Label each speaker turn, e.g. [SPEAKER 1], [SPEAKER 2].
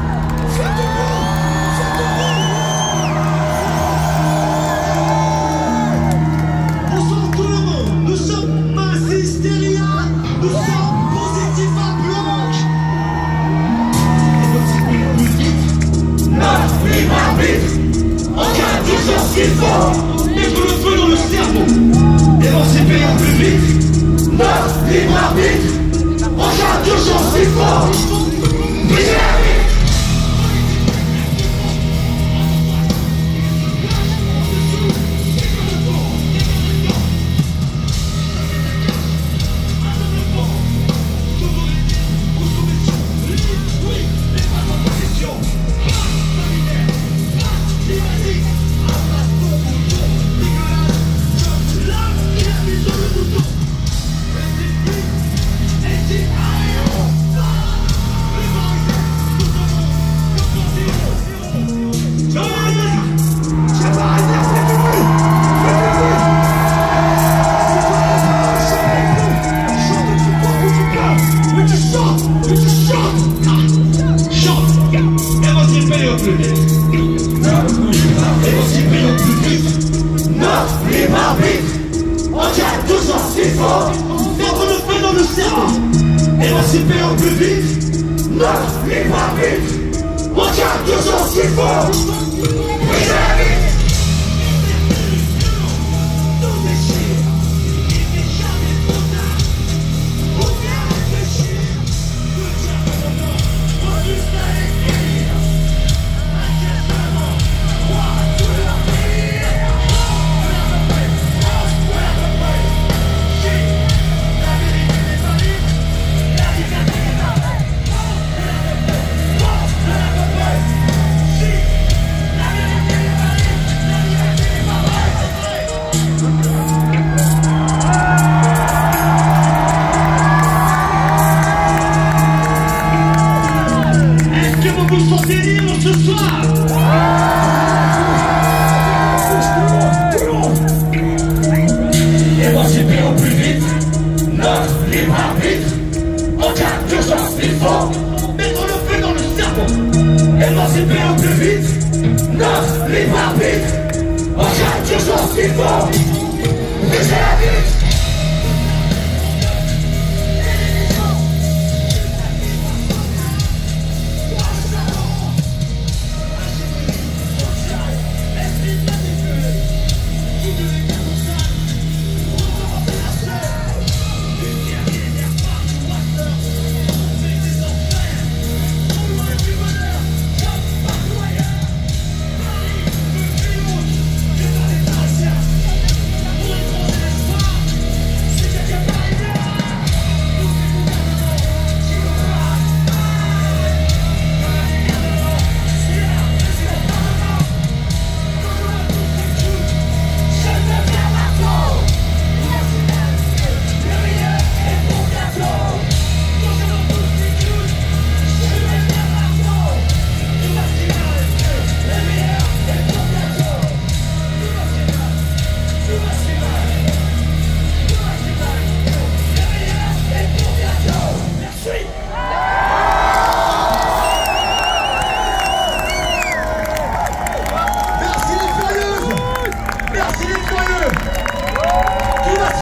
[SPEAKER 1] Bonsoir tout le monde, nous sommes Mass Hysteria, nous sommes positifs à bloc. Et voici le plus vite, notre libre arbitre. En cas d'urgence qu'il faut, mettre le feu dans le cerveau. Émanciper au plus vite, notre libre arbitre. En cas d'urgence qu'il faut, briser la vie. Émanciper au plus vite, notre libre arbitre. En cas d'urgence qu'il faut, briser la vie. Ce soir, émanciper au plus vite, notre libre arbitre. En cas d'urgence, il faut mettre le feu dans le cerveau. Émanciper au plus vite, notre libre arbitre. En cas d'urgence, il faut briser la vie.